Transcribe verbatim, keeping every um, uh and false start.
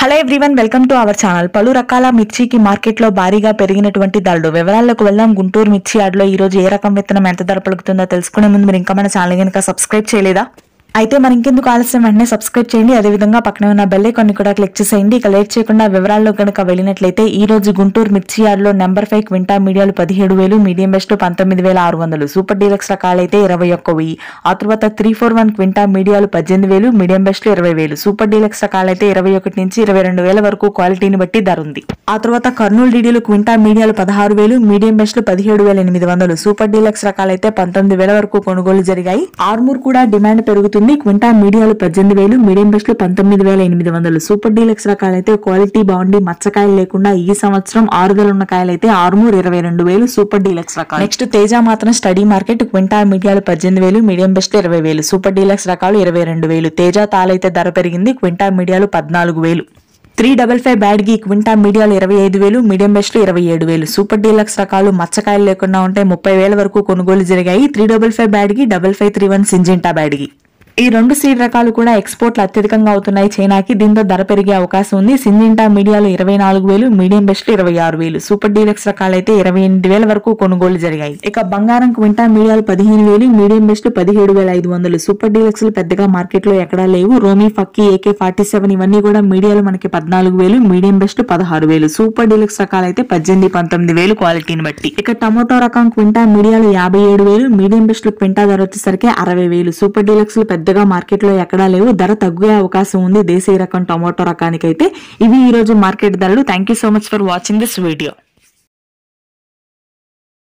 Hello everyone, welcome to our channel. పలు రకాల మిర్చికి మార్కెట్ లో భారీగా పెరిగినటువంటి ధరలు వివరాల్లోకి వెళ్దాం. గుంటూరు మిర్చి యార్డ్ లో ఈ రోజు ఏ రకం విత్తనం ఎంత ధర పలుకుతుందో తెలుసుకునే ముందు మీరు ఇంకా మన ఛానల్ కనుక సబ్స్క్రైబ్ చేయలేదా అయితే మరి ఇంకెందుకు ఆలస్యం, వెంటనే సబ్స్క్రైబ్ చేయండి. అదేవిధంగా పక్కనే ఉన్న బెల్ ఐకాన్ కూడా క్లిక్ చేసేయండి. ఇక లేట్ చేయకుండా వివరాల్లో కనుక వెళ్ళినట్లయితే ఈ రోజు గుంటూరు మిర్చి యార్డ్ లో నెంబర్ ఫైవ్ క్వింటా మీడియాలు పదిహేడు వేలు, మీడియం బెస్ట్ పంతొమ్మిది వేల ఆరు వందలు, సూపర్ డీలక్స్ రకాలైతే ఇరవై ఒక్క వెయ్యి. ఆ తర్వాత త్రీ ఫోర్ వన్ క్వింటా మీడియాలు పద్దెనిమిది వేలు, మీడియం బెస్ట్ ఇరవై వేలు, సూపర్ డీలక్స్ రకాలైతే ఇరవై ఒకటి నుంచి ఇరవై రెండు వేల వరకు క్వాలిటీని బట్టి ధర ఉంది. ఆ తర్వాత కర్నూలు డీడీలు క్వింటా మీడియాలు పదహారు వేలు, మీడియం బెస్ట్ పదిహేడు వేల ఎనిమిది వందలు, సూపర్ డీలక్స్ రకాలైతే పంతొమ్మిది వేల వరకు కొనుగోలు జరిగాయి. ఆర్మూర్ కూడా డిమాండ్ పెరుగుతుంది. క్వింటా మీడియాలు పద్దెనిమిది వేలు, మీడియం బెస్ట్ పంతొమ్మిది వేల ఎనిమిది వందలు, సూపర్ డీలక్స్ రకాలైతే క్వాలిటీ బాగుండి మచ్చకాయలు లేకుండా ఈ సంవత్సరం ఆరుదల ఉన్న కాయలైతే ఆర్మూర్ ఇరవై రెండు వేలు, సూపర్ డీలక్స్ రకాలు. నెక్స్ట్ తేజ మాత్రం స్టడీ మార్కెట్ క్వింటా మీడియాలు పద్దెనిమిది వేలు, మీడియం బెస్ట్ ఇరవై వేలు, సూపర్ డీలక్స్ రకాలు ఇరవై రెండు వేలు. తేజ తాలైతే ధర పెరిగింది. క్వింటా మీడియాలు పద్నాలుగు వేలు. త్రీ డబల్ ఫైవ్ బ్యాడ్గి క్వింటా మీడియాలు ఇరవై ఐదు వేలు, మీడియం బెస్ట్ ఇరవై ఏడు వేలు, సూపర్ డీలక్స్ రకాలు మచ్చకాయలు లేకుండా ఉంటే ముప్పై వేల వరకు కొనుగోలు జరిగాయి. Three double five Byadgi, double five three one Syngenta Byadgi. ఈ రెండు సీడ్ రకాలు కూడా ఎక్స్పోర్ట్లు అత్యధికంగా అవుతున్నాయి చైనాకి. దీంతో ధర పెరిగే అవకాశం ఉంది. సింజింటా మీడియాలు ఇరవై నాలుగు వేలు, మీడియం బెస్ట్ ఇరవై ఆరు వేలు, సూపర్ డీలక్స్ రకాలైతే ఇరవై ఎనిమిది వేల వరకు కొనుగోలు జరిగాయి. ఇక బంగారం క్వింటా మీడియాలు పదిహేను వేలు, మీడియం బెస్ట్ పదిహేడు వేల ఐదు వందలు, సూపర్ డీలక్స్ పెద్దగా మార్కెట్ లో ఎక్కడా లేవు. రోమీ ఫక్కీ, ఏకే ఫార్టీ సెవెన్ ఇవన్నీ కూడా మీడియాలు మనకి పద్నాలుగు వేలు, మీడియం బెస్ట్ పదహారు వేలు, సూపర్ డీలక్స్ రకాలైతే పద్దెనిమిది పంతొమ్మిది వేలు క్వాలిటీని బట్టి. ఇక టమోటో రకం క్వింటా మీడియాలు యాభై ఏడు వేలు, మీడియం బెస్ట్ క్వింటా ధర వచ్చేసరికి అరవై వేలు, సూపర్ డీలక్స్ పెద్దగా మార్కెట్ లో ఎక్కడా లేవు. ధర తగ్గే అవకాశం ఉంది దేశీయ రకం టమోటో రకానికైతే. ఇవి ఈ రోజు మార్కెట్ ధరలు. Thank you so much for watching this video.